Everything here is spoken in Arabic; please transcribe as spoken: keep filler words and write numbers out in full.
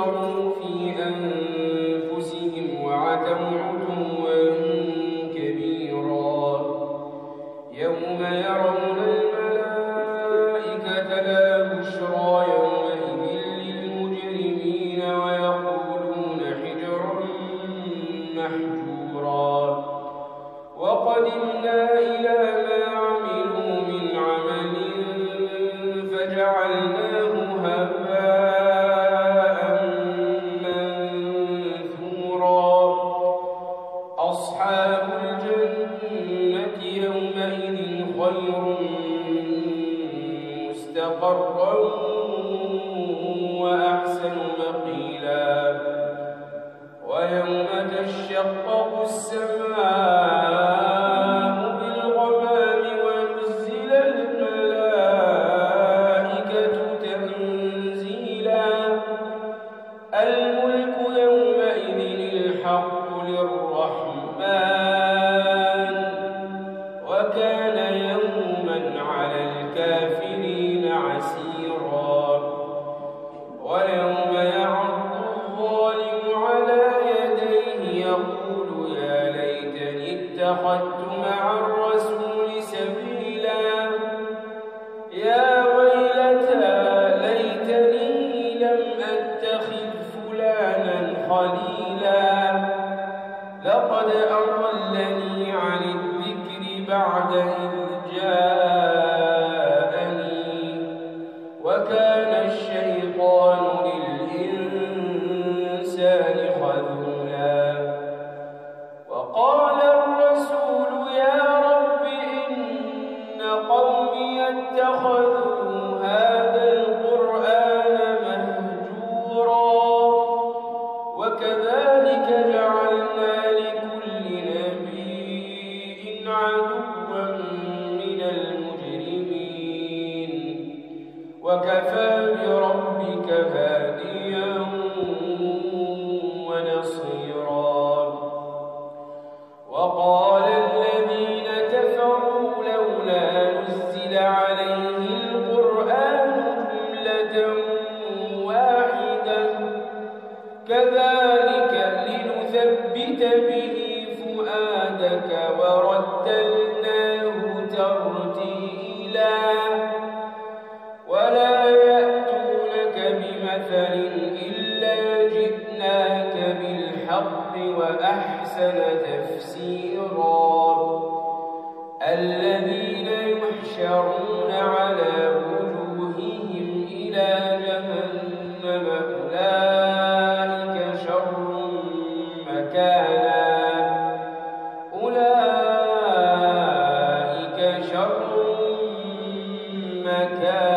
اسْتَكْبَرُوا فِي أَنفُسِهِمْ وَعَتَوْا عُتُوًّا كَبِيرًا يَوْمَ يَرَوْنَ الْمَلَائِكَةَ لَا بُشْرَىٰ يَوْمَئِذٍ لِّلْمُجْرِمِينَ وَيَقُولُونَ حِجْرًا مَّحْجُورًا وَقَدِمْنَا إِلَىٰ مَا عَمِلُوا مِنْ عَمَلٍ فَجَعَلْنَاهُ هَبَاءً مَّنثُورًا أَصْحَابُ الْجَنَّةِ يَوْمَئِذٍ خَيْرٌ مُّسْتَقَرًّا وَأَحْسَنُ مَقِيلًا وَيَوْمَ تَشَقَّقُ السَّمَاءُ بِالْغَمَامِ وَنُزِّلَ الْمَلَائِكَةُ تَنزِيلًا الْمُلْكُ يَوْمَئِذٍ الْحَقُّ لِلرَّحْمَٰنِ وَكَانَ يَوْمًا عَلَى الْكَافِرِينَ عَسِيرًا وَيَوْمَ يَعَضُّ الظَّالِمُ عَلَىٰ يَدَيْهِ يَقُولُ يَا لَيْتَنِي اتَّخَذْتُ مَعَ الرَّسُولِ سَبِيلًا يَا وَيْلَتَىٰ لَيْتَنِي لَمْ أَتَّخِذْ فُلَانًا خَلِيلًا لَّقَدْ أَضَلَّنِي عَنِ الذِّكْرِ بَعْدَ إِذْ جَاءَنِي وَكَانَ الشَّيْطَانُ لِلْإِنسَانِ خَذُولًا وَقَالَ الرَّسُولُ يَا رَبِّ إِنَّ قَوْمِيَ اتَّخَذُوا هَٰذَا الْقُرْآنَ مَهْجُورًا وَكَذَٰلِكَ جَعَلْنَا لِكُلِّ نَبِيٍّ عَدُوًّا مِّنَ الْمُجْرِمِينَ وَكَفَىٰ بِرَبِّكَ هَادِيًا وَنَصِيرًا وَقَالَ الَّذِينَ كَفَرُوا لَوْلَا نُزِّلَ عَلَيْهِ الْقُرْآنُ جُمْلَةً وَاحِدَةً كَذَٰلِكَ لِنُثَبِّتَ بِهِ فُؤَادَكَ وَرَتَّلْنَاهُ تَرْتِيلًا وَلَا يَأْتُونَكَ بِمَثَلٍ إِلَّا جِئْنَاكَ بِالْحَقِّ وَأَحْسَنَ تَفْسِيرًا الَّذِينَ يُحْشَرُونَ عَلَىٰ وُجُوهِهِمْ إِلَىٰ جَهَنَّمَ أُولَٰئِكَ شَرٌّ مَّكَانًا أُولَٰئِكَ شَرٌّ مَّكَانًا